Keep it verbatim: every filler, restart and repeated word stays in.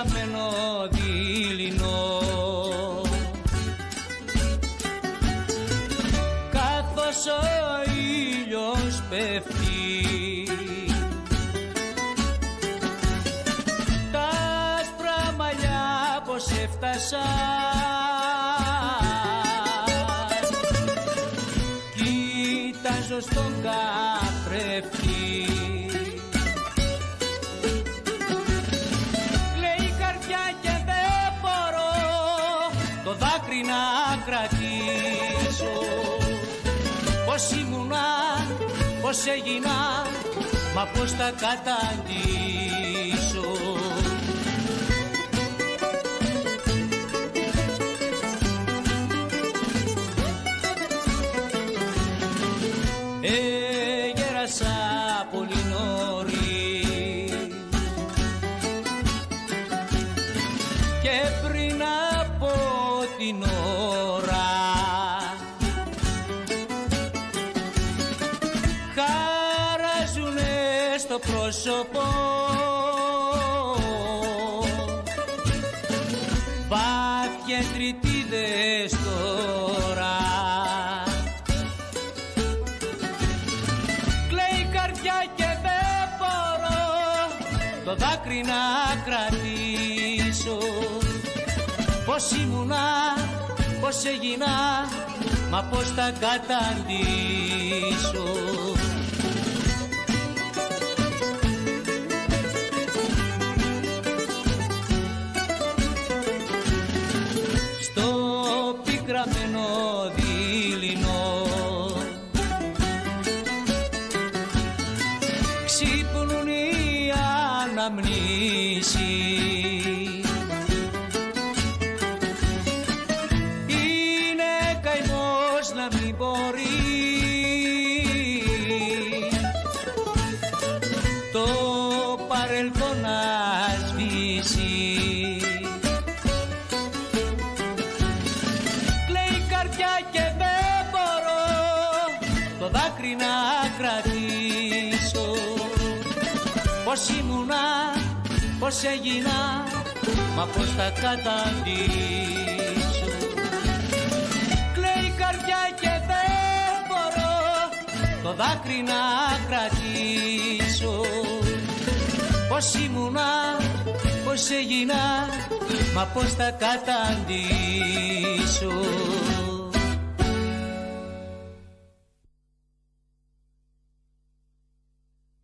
πικραμένο δειλινό, καθώς ο ήλιος πέφτει τα άσπρα μαλλιά πως έφτασαν, κοιτάζω στον καθρέφτη, το δάκρυ να κρατήσω. Πώς ήμουνα, πώς έγινα, μα πώς τα καταντήσω. Έγερασα πολύ νωρίς και πριν από την ώρα χαράζουνε στο πρόσωπο βάθιες τριτίδες τώρα. Κλαίει η καρδιά και δεν μπορώ το δάκρυ να κρατήσω. Πώς ήμουνα, πώς έγινα, μα πώς τα καταντήσω. Στο πικραμένο δειλινό ξύπνουν οι αναμνήσεις, να μην μπορεί το παρελθόν να σβήσει. Κλαίει η καρδιά και δεν μπορώ το δάκρυ να κρατήσω. Πώς ήμουνα, πώς έγινα, μα πώς τα καταντήσω. Και δεν μπορώ το δάκρυ να κρατήσω. Πώς ήμουνα, πώς έγινα, μα πώς τα καταντήσω.